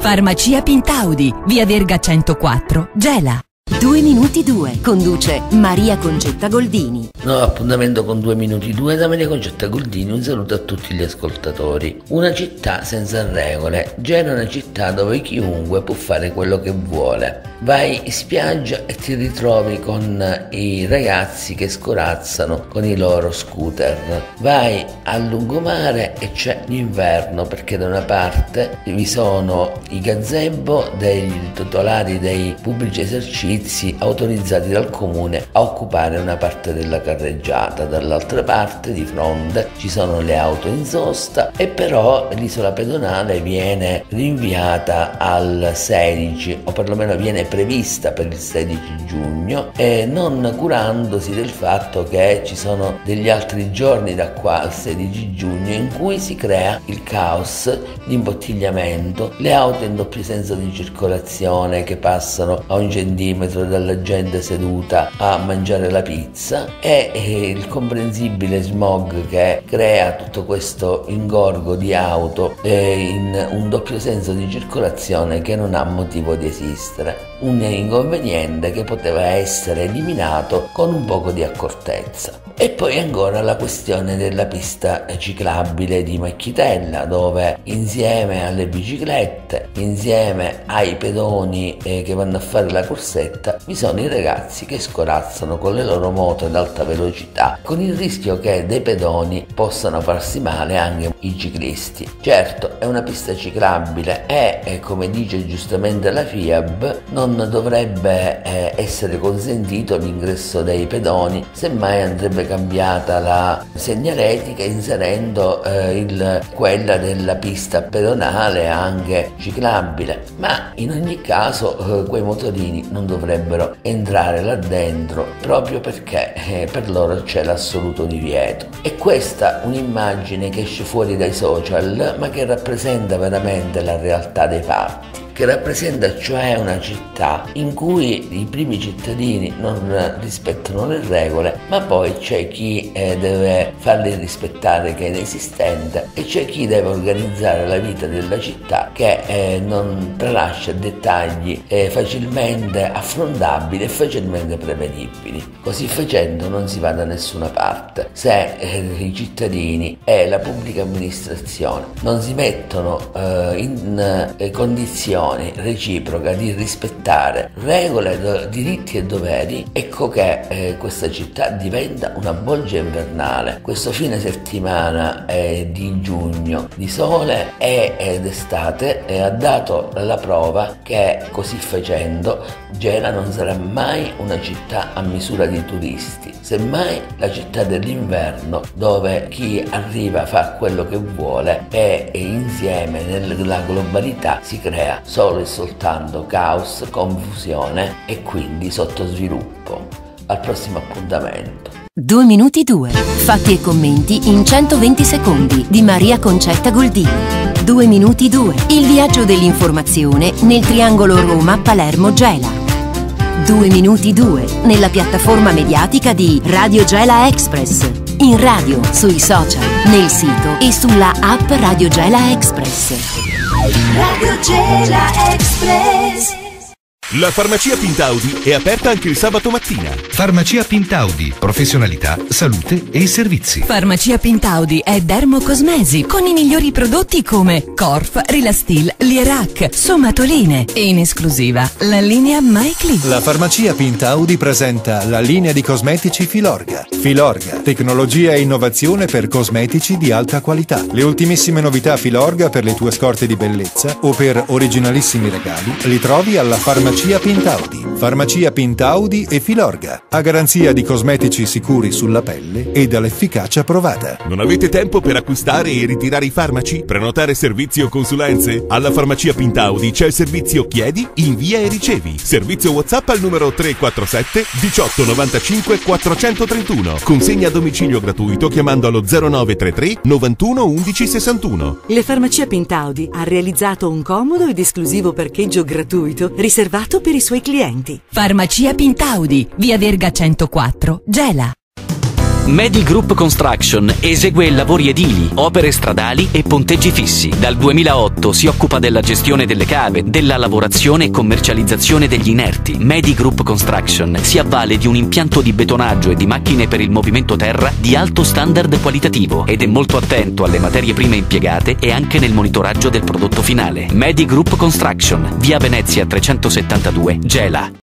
Farmacia Pintaudi, via Verga 104, Gela. 2 minuti 2, conduce Maria Concetta Goldini. Nuovo appuntamento con 2 minuti 2 da Maria Concetta Goldini. Un saluto a tutti gli ascoltatori. Una città senza regole. Gela è una città dove chiunque può fare quello che vuole. Vai in spiaggia e ti ritrovi con i ragazzi che scorazzano con i loro scooter. Vai a lungomare e c'è l'inverno, perché da una parte vi sono i gazebo dei titolari dei pubblici esercizi autorizzati dal comune a occupare una parte della carreggiata, dall'altra parte di fronte ci sono le auto in sosta, e però l'isola pedonale viene rinviata al 16, o perlomeno viene prevista per il 16 giugno, e non curandosi del fatto che ci sono degli altri giorni da qua al 16 giugno in cui si crea il caos, l'imbottigliamento, le auto in doppio senso di circolazione che passano a 1 centimetro dalla gente seduta a mangiare la pizza, e il comprensibile smog che crea tutto questo ingorgo di auto in un doppio senso di circolazione che non ha motivo di esistere. Un inconveniente che poteva essere eliminato con un poco di accortezza. E poi ancora la questione della pista ciclabile di Macchitella, dove insieme alle biciclette, insieme ai pedoni che vanno a fare la corsetta, vi sono i ragazzi che scorazzano con le loro moto ad alta velocità, con il rischio che dei pedoni possano farsi male anche i ciclisti. Certo, è una pista ciclabile e, come dice giustamente la FIAB, non dovrebbe essere consentito l'ingresso dei pedoni, semmai andrebbe cambiata la segnaletica inserendo quella della pista pedonale anche ciclabile, ma in ogni caso quei motorini non dovrebbero entrare là dentro, proprio perché per loro c'è l'assoluto divieto. E questa un'immagine che esce fuori dai social, ma che rappresenta veramente la realtà dei fatti, che rappresenta cioè una città in cui i primi cittadini non rispettano le regole, ma poi c'è chi deve farle rispettare, che è inesistente, e c'è chi deve organizzare la vita della città, che non tralascia dettagli facilmente affrontabili e facilmente prevedibili. Così facendo non si va da nessuna parte. Se i cittadini e la pubblica amministrazione non si mettono in condizioni reciproca di rispettare regole, diritti e doveri, ecco che questa città diventa una bolgia invernale. Questo fine settimana di giugno di sole ed estate ha dato la prova che così facendo Gela non sarà mai una città a misura di turisti, semmai la città dell'inverno, dove chi arriva fa quello che vuole e insieme nella globalità si crea solo e soltanto caos, confusione e quindi sottosviluppo. Al prossimo appuntamento. 2 minuti 2, fatti e commenti in 120 secondi di Maria Concetta Goldini. 2 minuti 2, il viaggio dell'informazione nel triangolo Roma-Palermo-Gela. 2 minuti 2, nella piattaforma mediatica di Radio Gela Express. In radio, sui social, nel sito e sulla app Radio Gela Express. Radio Gela Express. La Farmacia Pintaudi è aperta anche il sabato mattina. Farmacia Pintaudi, professionalità, salute e servizi. Farmacia Pintaudi è dermocosmesi con i migliori prodotti come Corf, Rilastil, Lierac, Somatoline e in esclusiva la linea MyClip. La Farmacia Pintaudi presenta la linea di cosmetici Filorga. Filorga, tecnologia e innovazione per cosmetici di alta qualità. Le ultimissime novità Filorga per le tue scorte di bellezza o per originalissimi regali li trovi alla Farmacia Pintaudi. Farmacia Pintaudi e Filorga, a garanzia di cosmetici sicuri sulla pelle e dall'efficacia provata. Non avete tempo per acquistare e ritirare i farmaci? Prenotare servizi o consulenze? Alla Farmacia Pintaudi c'è il servizio Chiedi, invia e ricevi. Servizio WhatsApp al numero 347 18 95 431. Consegna a domicilio gratuito chiamando allo 0933 91 11 61. La Farmacia Pintaudi ha realizzato un comodo ed esclusivo parcheggio gratuito riservato per i suoi clienti. Farmacia Pintaudi, via Verga 104, Gela. Medi Group Construction esegue lavori edili, opere stradali e ponteggi fissi. Dal 2008 si occupa della gestione delle cave, della lavorazione e commercializzazione degli inerti. Medi Group Construction si avvale di un impianto di betonaggio e di macchine per il movimento terra di alto standard qualitativo ed è molto attento alle materie prime impiegate e anche nel monitoraggio del prodotto finale. Medi Group Construction, via Venezia 372, Gela.